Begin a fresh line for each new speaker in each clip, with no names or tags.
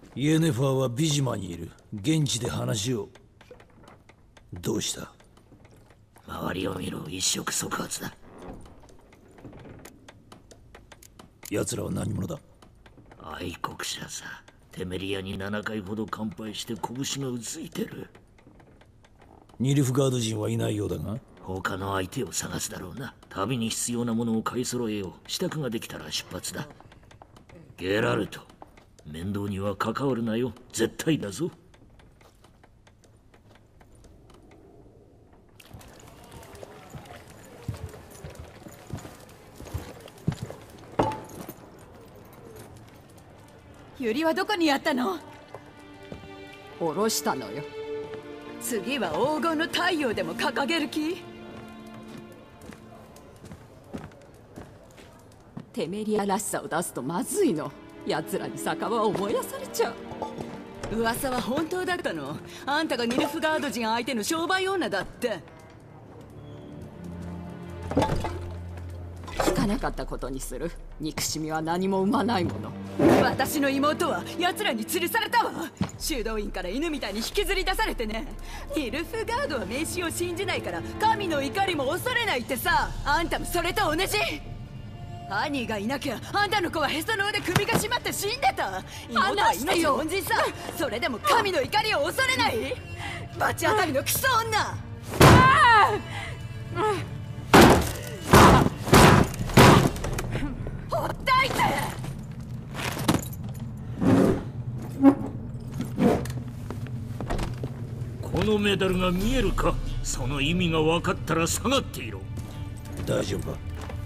イエネファーはビジマにいる。現地で話を。どうした？
周りを見ろ。一触即発だ。
奴らは何者だ？
愛国者さ。テメリアに7回ほど乾杯して拳がうついてる。
ニルフガード人はいないようだが。
他の相手を探すだろうな。旅に必要なものを買い揃えよう。支度ができたら出発だ。ゲラルト、面倒には関わるなよ。絶対だぞ。
ユリはどこにやったの？
下ろしたのよ。
次は黄金の太陽でも掲げる気？
テメリアらしさを出すとまずいの。奴らに酒場を燃やされちゃう。
噂は本当だったの？あんたがニルフガード人相手の商売女だって。
聞かなかったことにする。憎しみは何も生まないもの。
私の妹は奴らに吊るされたわ。修道院から犬みたいに引きずり出されてね。ニルフガードは迷信を信じないから神の怒りも恐れないってさ。あんたもそれと同じ。兄がいなきゃあんたの子はへその緒で首が締まって死んでた。妹は命の恩人さ。それでも神の怒りを恐れない？罰当たりのクソ女。ほっといて。
このメダルが見えるか？その意味が分かったら下がっていろ。
大丈夫か？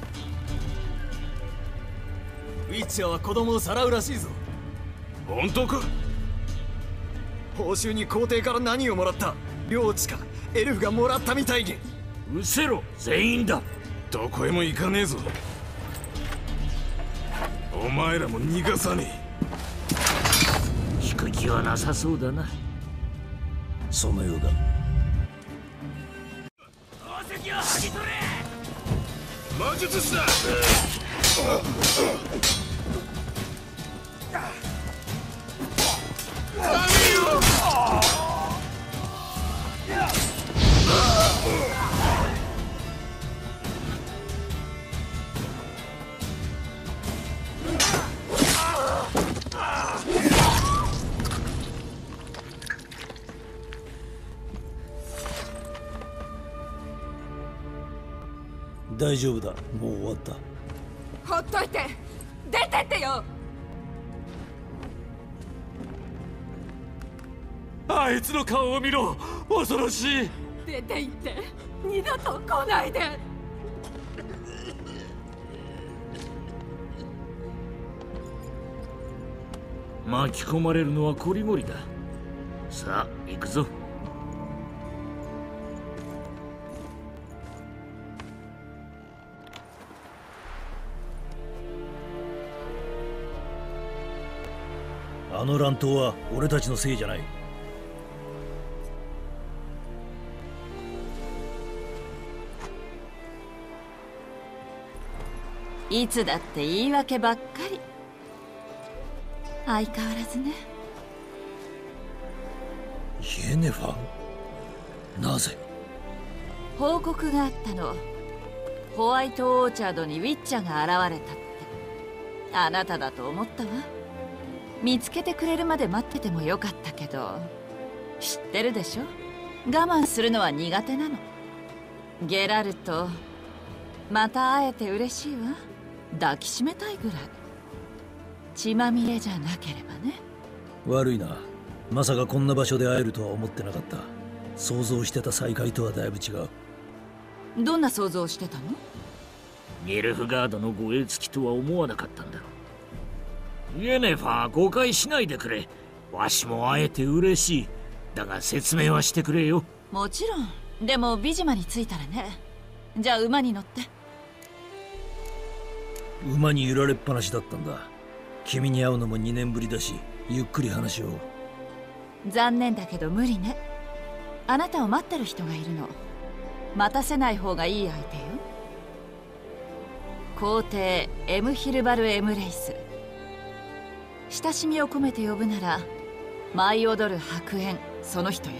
ウィッチャーは子供をさらうらしいぞ。
本当か？
報酬に皇帝から何をもらった？領地かエルフがもらったみたいに。
うせろ、全員だ。
どこへも行かねえぞ。お前らも逃がさね
え。引く気はなさそうだな。
そのようだ。
宝石を剥ぎ取れ！
魔術師だ！
大丈夫だ。もう終わった。
ほっといて。出てってよ。
あいつの顔を見ろ。恐ろしい。
出て行って。二度と来ないで。
巻き込まれるのはこりごりだ。さあ行くぞ。
あの乱闘は俺たちのせいじゃない。
いつだって言い訳ばっかり。相変わらずね。
イエネファー？なぜ？
報告があったの。ホワイトオーチャードにウィッチャーが現れたって。あなただと思ったわ。見つけてくれるまで待っててもよかったけど、知ってるでしょ？我慢するのは苦手なの。ゲラルト、また会えて嬉しいわ。抱きしめたいぐらい。血まみれじゃなければね。
悪いな。まさかこんな場所で会えるとは思ってなかった。想像してた再会とはだいぶ違う。
どんな想像をしてたの？
ニルフガードの護衛付きとは思わなかったんだろう。イエネファー、誤解しないでくれ。わしも会えて嬉しい。だが説明はしてくれよ。
もちろん。でもビジマに着いたらね。じゃあ馬に乗って。
馬に揺られっぱなしだったんだ。君に会うのも2年ぶりだし、ゆっくり話を。
残念だけど無理ね。あなたを待ってる人がいるの。待たせない方がいい相手よ。皇帝エムヒルバル・エムレイス。 親しみを込めて呼ぶなら舞い踊る白煙、その人よ。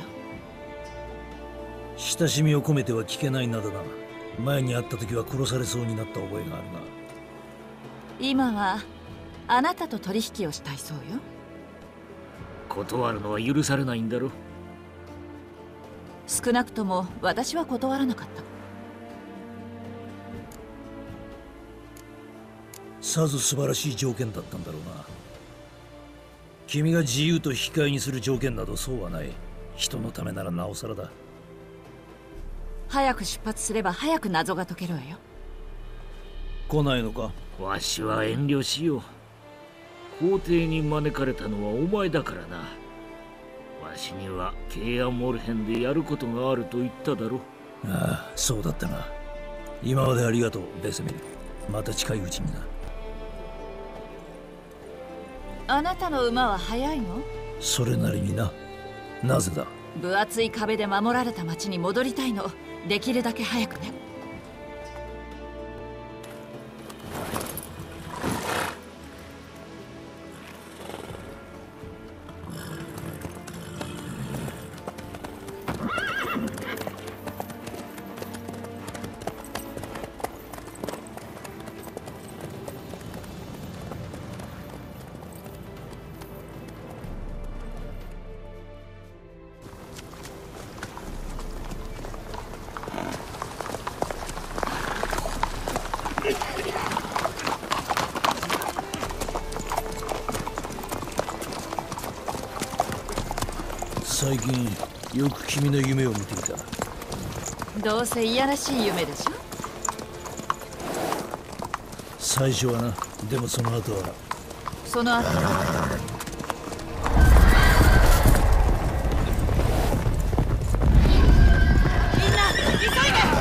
親しみを込めては聞けないなどな。前に会った時は殺されそうになった覚えがあるが。
今はあなたと取引をしたいそうよ。
断るのは許されないんだろ。
少なくとも私は断らなかった。
さぞ素晴らしい条件だったんだろうな。君が自由と引き換えにする条件などそうはない。人のためならなおさらだ。
早く出発すれば早く謎が解けるわよ。
来ないのか？
わしは遠慮しよう。皇帝に招かれたのはお前だからな。わしにはケイア・モルヘンでやることがあると言っただろ。
ああ、そうだったな。今までありがとう、ベセメル。また近いうちにな。
あなたの馬は速いの？
それなりにな。なぜだ？
分厚い壁で守られた町に戻りたいの。できるだけ早くね。
最近よく君の夢を見ていた。
どうせいやらしい夢でしょ。
最初はな。でもその後は。
その後みんな急いで。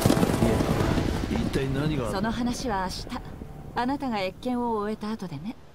その話は明日、あなたが謁見を終えた後でね。